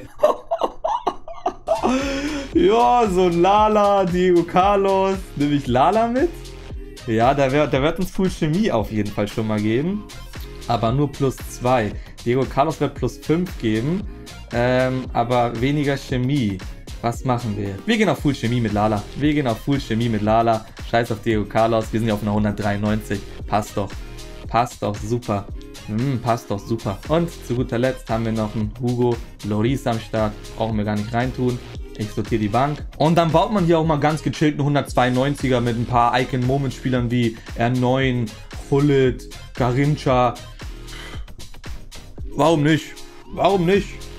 Ja, so ein Lala, Diego Carlos. Nehme ich Lala mit? Ja, der wird uns Full Chemie auf jeden Fall schon mal geben. Aber nur +2. Diego Carlos wird +5 geben. Aber weniger Chemie. Was machen wir? Wir gehen auf Full Chemie mit Lala. Scheiß auf Diego Carlos. Wir sind ja auf einer 193. Passt doch. Super. Passt doch super. Und zu guter Letzt haben wir noch einen Hugo Lloris am Start. Brauchen wir gar nicht reintun. Ich sortiere die Bank. Und dann baut man hier auch mal ganz gechillt einen 192er mit ein paar Icon-Moment-Spielern wie R9, Hullet, Garrincha. Warum nicht?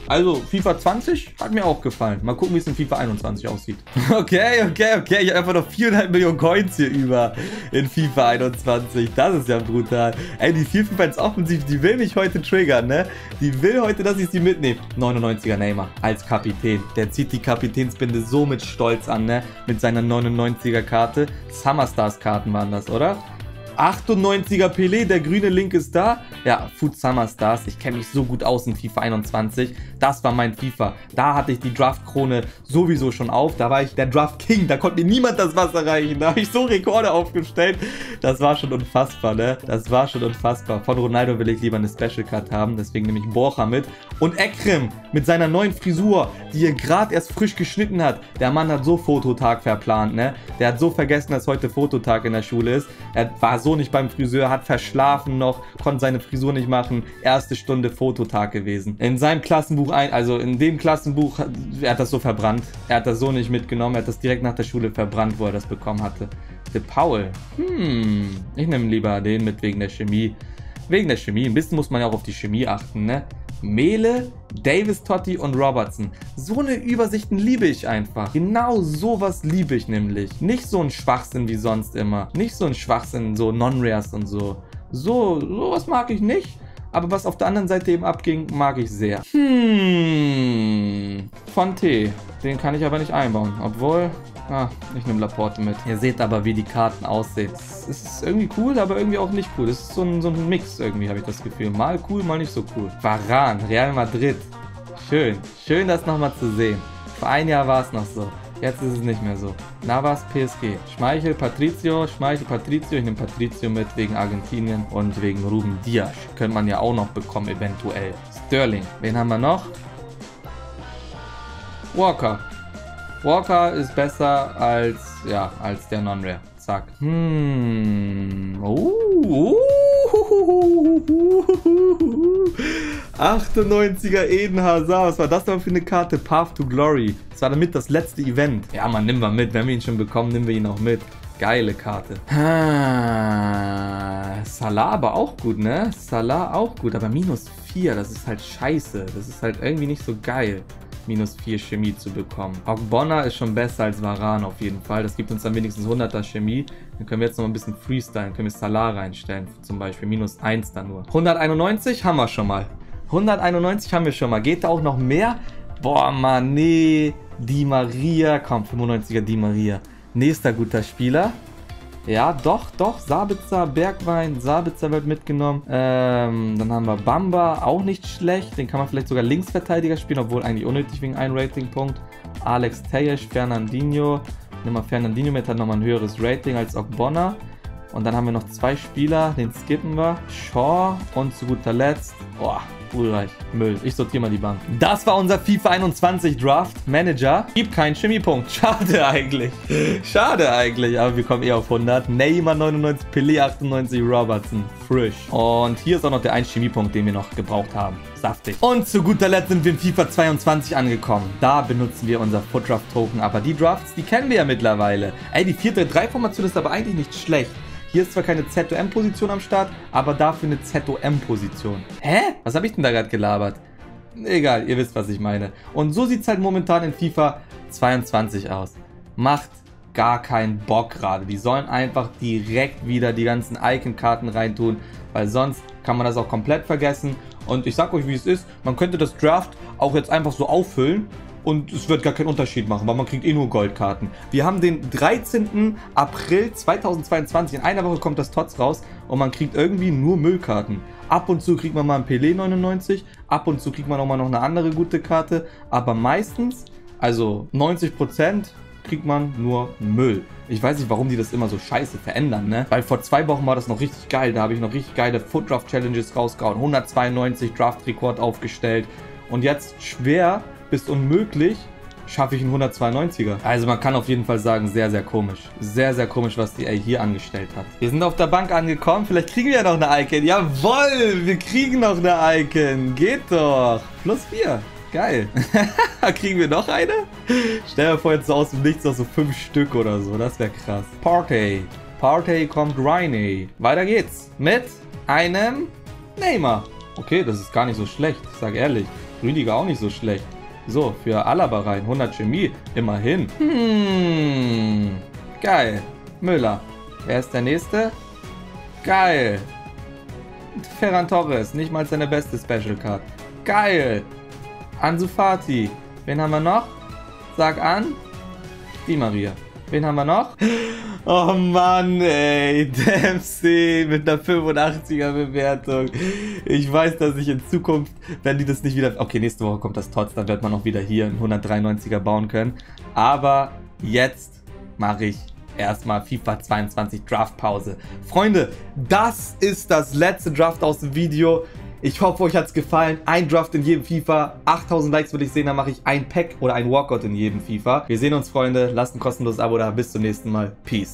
Also, FIFA 20 hat mir auch gefallen. Mal gucken, wie es in FIFA 21 aussieht. Okay. Ich habe einfach noch 4,5 Millionen Coins hier über in FIFA 21. Das ist ja brutal. Ey, die 4-5-1 Offensiv, die will mich heute triggern, ne? Die will heute, dass ich sie mitnehme. 99er Neymar als Kapitän. Der zieht die Kapitänsbinde so mit Stolz an, ne? Mit seiner 99er Karte. Summer Stars Karten waren das, oder? 98er Pelé, der grüne Link ist da. Ja, Food Summer Stars. Ich kenne mich so gut aus in FIFA 21. Das war mein FIFA. Da hatte ich die Draft-Krone sowieso schon auf. Da war ich der Draft-King. Da konnte mir niemand das Wasser reichen. Da habe ich so Rekorde aufgestellt. Das war schon unfassbar, ne? Das war schon unfassbar. Von Ronaldo will ich lieber eine Special Card haben. Deswegen nehme ich Borja mit. Und Ekrem mit seiner neuen Frisur, die er gerade erst frisch geschnitten hat. Der Mann hat so Fototag verplant, ne? Der hat so vergessen, dass heute Fototag in der Schule ist. Er war so nicht beim Friseur, hat verschlafen noch, konnte seine Frisur nicht machen. Erste Stunde Fototag gewesen. In seinem Klassenbuch, also in dem Klassenbuch, er hat das so verbrannt. Er hat das so nicht mitgenommen. Er hat das direkt nach der Schule verbrannt, wo er das bekommen hatte. De Paul. Ich nehme lieber den mit wegen der Chemie. Wegen der Chemie. Ein bisschen muss man ja auch auf die Chemie achten, ne? Mele, Davis, Totti und Robertson. So eine Übersichten liebe ich einfach. Genau sowas liebe ich nämlich. Nicht so ein Schwachsinn wie sonst immer. Nicht so ein Schwachsinn, so Non-Rares und so. Sowas mag ich nicht. Aber was auf der anderen Seite eben abging, mag ich sehr. Von T. Den kann ich aber nicht einbauen. Obwohl... ich nehme Laporte mit. Ihr seht aber, wie die Karten aussehen. Es ist irgendwie cool, aber irgendwie auch nicht cool. Es ist so ein Mix irgendwie, habe ich das Gefühl. Mal cool, mal nicht so cool. Varane, Real Madrid. Schön. Schön, das nochmal zu sehen. Vor ein Jahr war es noch so. Jetzt ist es nicht mehr so. Navas, PSG. Schmeichel, Patricio. Ich nehme Patricio mit wegen Argentinien und wegen Ruben Dias. Könnte man ja auch noch bekommen, eventuell. Sterling. Wen haben wir noch? Walker. Walker ist besser als der Non-Rare. Zack. 98er Eden Hazard. Was war das denn für eine Karte? Path to Glory. Das war damit das letzte Event. Ja, man, nehmen wir mit. Wenn wir ihn schon bekommen, nehmen wir ihn auch mit. Geile Karte. Salah aber auch gut, ne? Salah auch gut, aber -4, das ist halt scheiße. Das ist halt irgendwie nicht so geil. -4 Chemie zu bekommen. Ogbonna ist schon besser als Varane auf jeden Fall. Das gibt uns dann wenigstens 100er Chemie. Dann können wir jetzt noch ein bisschen freestylen. Können wir Salah reinstellen. Zum Beispiel -1 dann nur. 191 haben wir schon mal. 191 haben wir schon mal. Geht da auch noch mehr? Boah, Mann, nee. Di Maria. Komm, 95er Di Maria. Nächster guter Spieler. Ja, doch. Sabitzer, Bergwein. Sabitzer wird mitgenommen. Dann haben wir Bamba. Auch nicht schlecht. Den kann man vielleicht sogar Linksverteidiger spielen, obwohl eigentlich unnötig wegen einem Ratingpunkt. Alex Tejes, Fernandinho. Nehmen wir Fernandinho mit, hat nochmal ein höheres Rating als Ogbonna. Und dann haben wir noch 2 Spieler. Den skippen wir. Shaw. Und zu guter Letzt. Boah. Ulreich. Müll. Ich sortiere mal die Bank. Das war unser FIFA 21 Draft Manager. Gibt keinen Chemiepunkt. Schade eigentlich. Schade eigentlich. Aber wir kommen eher auf 100. Neymar 99, Pelé 98, Robertson. Frisch. Und hier ist auch noch der 1 Chemiepunkt, den wir noch gebraucht haben. Saftig. Und zu guter Letzt sind wir in FIFA 22 angekommen. Da benutzen wir unser Foot Draft Token. Aber die Drafts, die kennen wir ja mittlerweile. Ey, die 4-3-3-Formation ist aber eigentlich nicht schlecht. Hier ist zwar keine ZOM-Position am Start, aber dafür eine ZOM-Position. Hä? Was habe ich denn da gerade gelabert? Egal, ihr wisst, was ich meine. Und so sieht es halt momentan in FIFA 22 aus. Macht gar keinen Bock gerade. Die sollen einfach direkt wieder die ganzen Icon-Karten reintun, weil sonst kann man das auch komplett vergessen. Und ich sag euch, wie es ist, man könnte das Draft auch jetzt einfach so auffüllen. Und es wird gar keinen Unterschied machen, weil man kriegt eh nur Goldkarten. Wir haben den 13. April 2022. In einer Woche kommt das TOTS raus und man kriegt irgendwie nur Müllkarten. Ab und zu kriegt man mal einen Pelé 99, ab und zu kriegt man auch mal noch eine andere gute Karte. Aber meistens, also 90%, kriegt man nur Müll. Ich weiß nicht, warum die das immer so scheiße verändern, ne? Weil vor 2 Wochen war das noch richtig geil. Da habe ich noch richtig geile Foot Draft Challenges rausgehauen. 192 Draft-Rekord aufgestellt. Und jetzt schwer bis unmöglich schaffe ich einen 192er. Also man kann auf jeden Fall sagen, sehr, sehr komisch. Sehr, sehr komisch, was die hier angestellt hat. Wir sind auf der Bank angekommen. Vielleicht kriegen wir ja noch eine Icon. Jawohl, wir kriegen noch eine Icon. Geht doch. +4. Geil. Kriegen wir noch eine? Stell dir vor, jetzt so aus dem Nichts noch so 5 Stück oder so. Das wäre krass. Partey kommt Riney. Weiter geht's mit einem Neymar. Okay, das ist gar nicht so schlecht. Ich sage ehrlich. Rüdiger auch nicht so schlecht. So, für Alaba rein. 100 Chemie. Immerhin. Geil. Müller. Wer ist der Nächste? Geil. Ferran Torres. Nicht mal seine beste Special Card. Geil. Ansu Fati. Wen haben wir noch? Sag an. Di Maria. Wen haben wir noch? Oh Mann, ey. Dempsey mit einer 85er Bewertung. Ich weiß, dass ich in Zukunft, wenn die das nicht wieder... Okay, nächste Woche kommt das Tots, dann wird man auch wieder hier einen 193er bauen können. Aber jetzt mache ich erstmal FIFA 22 Draftpause. Freunde, das ist das letzte Draft aus dem Video. Ich hoffe, euch hat es gefallen. Ein Draft in jedem FIFA. 8000 Likes würde ich sehen, dann mache ich ein Pack oder ein Walkout in jedem FIFA. Wir sehen uns, Freunde. Lasst ein kostenloses Abo da. Bis zum nächsten Mal. Peace.